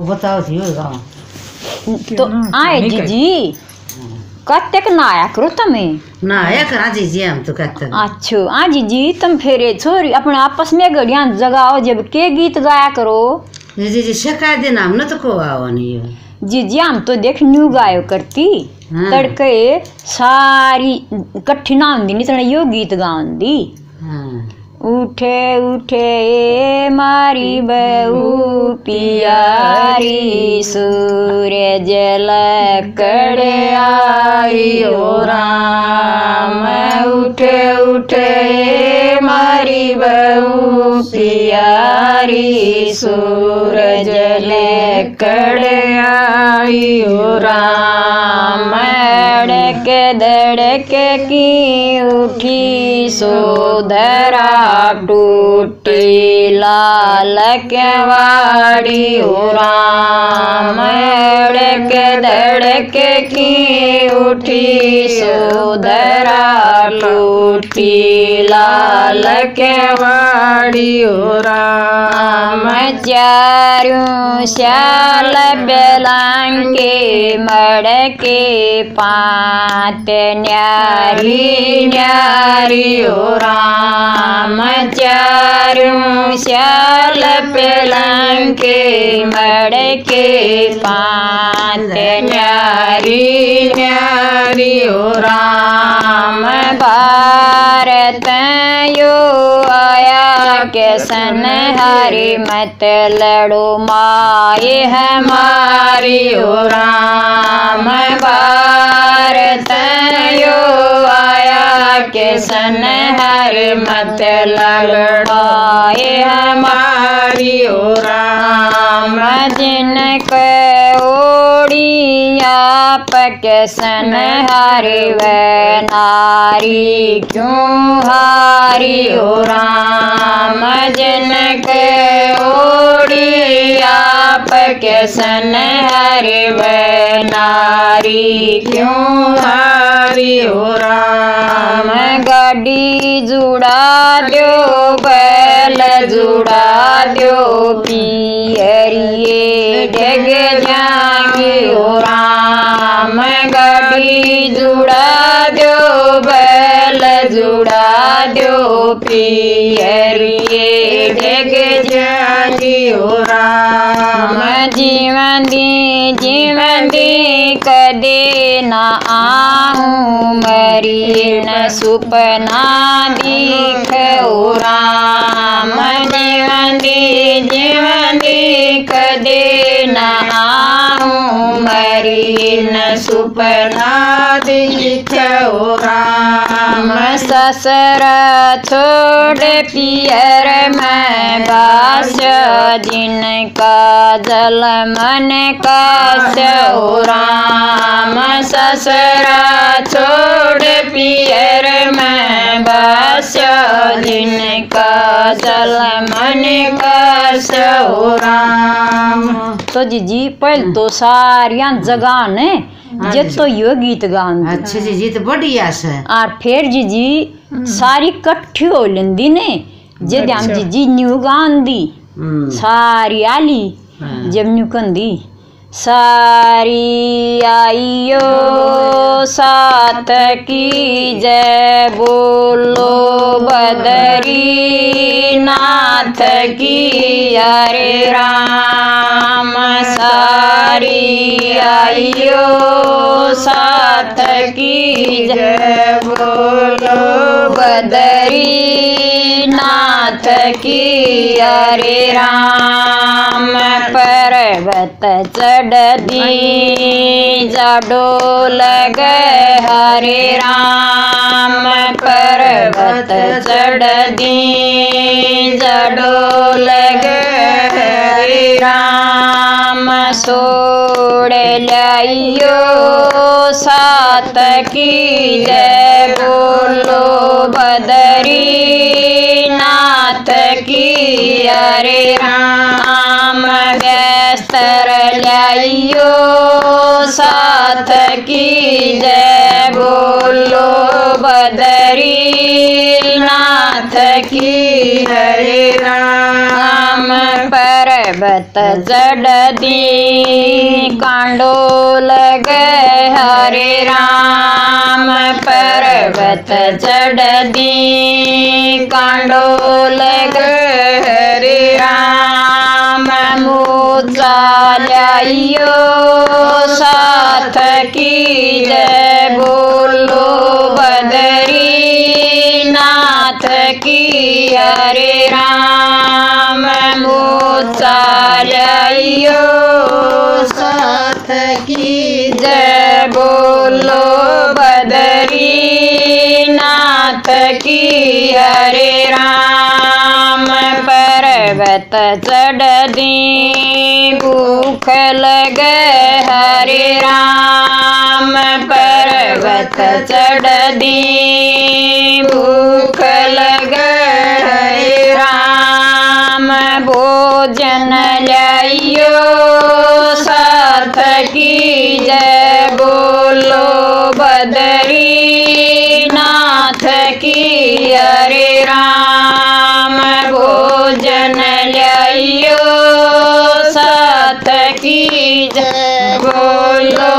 बताओ थी गाँव तो आए जीजी कत्ते ना आया करो तमें ना आया करा जीजी हम तो कहते हैं। अच्छा आ जीजी तुम फेरे छोरी अपने आपस में गड़ियां जगाओ जब के गीत गाया करो जीजी शिकायत देना हमने तो को आओ नहीं है जीजी हम तो देख न्यू गायो करती हाँ। तड़के सारी कट्ठी ना होंदी नहीं तो यो गीत गाउंदी हाँ। उठे उठे ए मारी बहू पियारी सूरज लकड़ आई ओ राम उठे उठे ए मारी बहू पियारी सूरज लकड़ आई ओ राम धड़क की उठी सोधरा टूटी लाल केवाड़ी ओ राम धड़क की उठी सोधरा टूटी लाल केवाड़ी ओ राम चारू श्याल बेलांगे मड़के पात न्यारी न्यारी ओ राम चारू श्याल बेलांगे मड़के पात न्यारी न्यारी ओ राम भारत यो आया के सन हरि मत लड़ो माए हमारी ओ राम भारत यो आया के सन हरि मत लड़ो माए हमारी ओ राम जिनके ओड़िया पके सन हरि व नारी क्यों हारी ओ राम जिनके ओड़िया पके सन हरि व नारी क्यों हारी ओ राम गाड़ी जुड़ा दो बैल जुड़ा दो पियरिए डग जाएंगे ओ राम गाड़ी जुड़ा दो बैल जुड़ा दो पियरिए डग जाएंगे ओ राम जीवन दी कदे ना आऊं मरी न सुपना दिख ओ राम जीवन दी कदे ना आऊं मरी न सुपना दिख ओ राम ससुरा छोड़ पियर में बास जिनका जल मन कास ओ राम ससुरा छोड़ पियर में बास जिनका जल मन कास ओ राम। तो जीजी पहले तो सारिया जगह ने जे तो यो गीत गान अच्छा जीजी तो बढ़िया से और फिर जीजी सारी कट्ठी हो लेंदी ने जे हम जीजी न्यू गान दी सारी आली जब न्यू कंदी सारी आइयो सात की जय बोलो बदरी नाथ की हरे राम सारी आइयो सात की जय बोलो बदरी नाथ की हरे राम पर्वत चढ़ दी जाडो लगे हरे राम पर्वत चढ़ दी जाडो लगे हरे राम सोड़ लाइयो सात की जय बोलो बदरी नाथ की हरे राम व्यस्तर लाइयो साथ की जय बोलो बदरी नाथ की हरे राम पर पर्वत चढ़ दी कांडो लगे हरे राम पर्वत चढ़ दी कांडो लगे हरे राम मूर्छा लाइयो साथ की जय बोलो बदरी नाथ की हरे राम मूर्छा लाइयो साथ की जय बोलो बदरी नाथ की हरे राम पर्वत चढ़ दी भूख लगे हरे राम पर्वत चढ़ दी भूख लगे हरे राम भोजन लाइयो साथ की जय बोलो बदरी नाथ की हरे राम भोजन लाइयो साथ की जय बोलो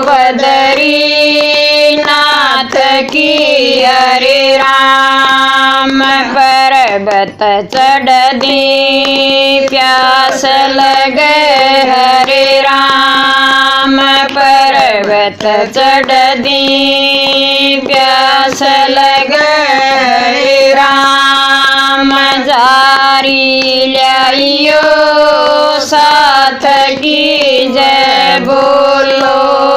बदरी नाथ की हरे राम पर्वत चढ़ दी प्यास लगे हरे राम पर्वत चढ़ दी प्यास लगे हरे राम जारी लाइयो साथ की जय बोलो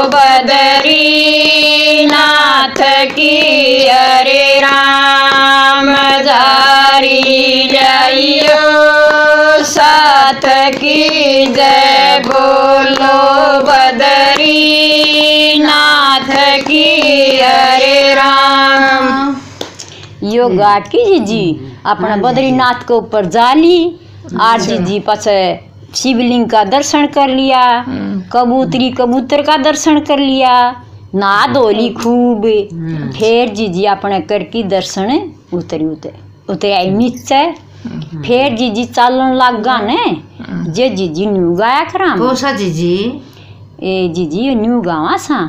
बदरी नाथ की हरे राम जारी लाइयो साथ की जय बोलो बदरी नाथ की हरे राम। यो घाट की जी अपना बद्रीनाथ के ऊपर जाली आर जी पछे शिवलिंग का दर्शन कर लिया कबूतर का दर्शन कर लिया नहा धोली खूब फिर जी अपने करके दर्शन उतरे आई नीचे फिर जी चालन लग गा ने जे जी न्यू गाया खरा कोसा जी ए जी न्यू गावा सा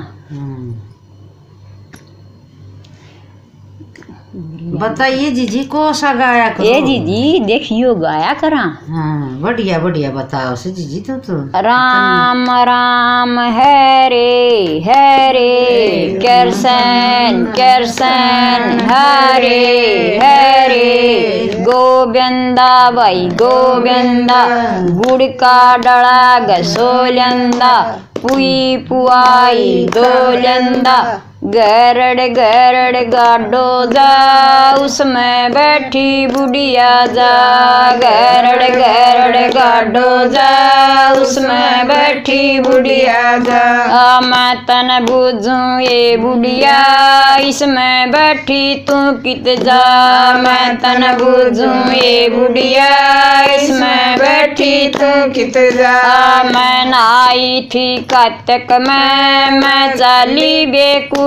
बताइए जीजी कोसा गाया करो। ए जीजी देखियो गाया करा। हाँ बढ़िया बढ़िया बताओ से जीजी तो राम राम हरे हरे कृष्ण कृष्ण हरे हरे गोविंदा भाई गोविंदा गुड़ का डड़ा गसोलंदा पुई पुआई दोलंदा गरड़ गरड़ गाडो जा उसमें बैठी बुढ़िया जा गरड़ गरड़ गाडो जा उसमें बैठी बुढ़िया जा मैं तन बुझूं ये बुढ़िया इसमें बैठी तू कित जा मैं तन बुझूं ये बुढ़िया इसमें बैठी तू कित जा मैं नाई थी कतक में मैं चाली बेकूट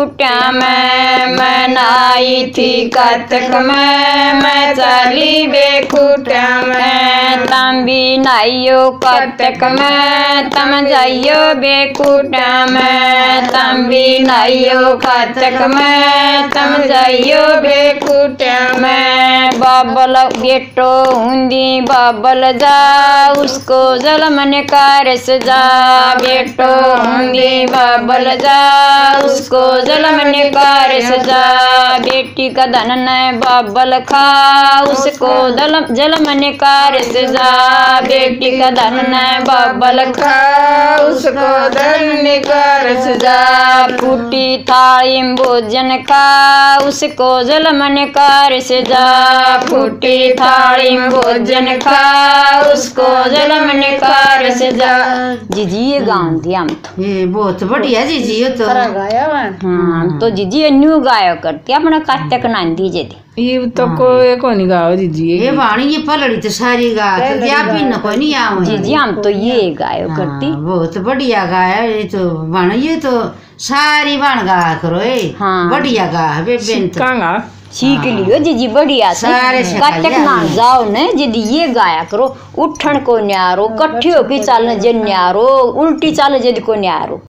मैं नाई थी कतक में मैं चाली बेखूटा में तम भी नाइयो कतक में तम जाइयो बेकूटा में तम भी नाइयो कतक में तम जाइयो बेकूटा में बाबल बेटो हुंदी बाबल जा उसको जल मन कारस जा बेटो हुंदी बाबल जा उसको मन कार सजा बेटी का धन न बाबल खा उसको जल मन कार सजा बेटी का धन न बाबल खा उसको धन कार सजा फूटी थाली भोजन खा उसको जल मन कार सजा फूटी थाली भोजन खा उसको जल मन कार सजा। जीजी ये गाँव दिया हम तो ये बहुत बढ़िया जीजी ये तो हाँ तो जीजी न्यू गायो करती अपना काटक ना दीजिए थी ये तो कोई नहीं गाओ जीजी ये वाणी ये पलड़ी तो सारी गा तो या भी न कोई नहीं आओ जीजी हम तो ये गायो करती बहुत बढ़िया गाया ये तो वाण ये तो सारी वाण गा करो ए हाँ बढ़िया गा बे बेन तो कहाँ गा सीख लियो जीजी बढ़िया से सारे सिखा कटक लिया ना हमने। जाओ ने जीदी ये गाया करो उठण को न्यारो कट्ठियों की चाल जे न्यारो उल्टी चाल जद को न्यारो।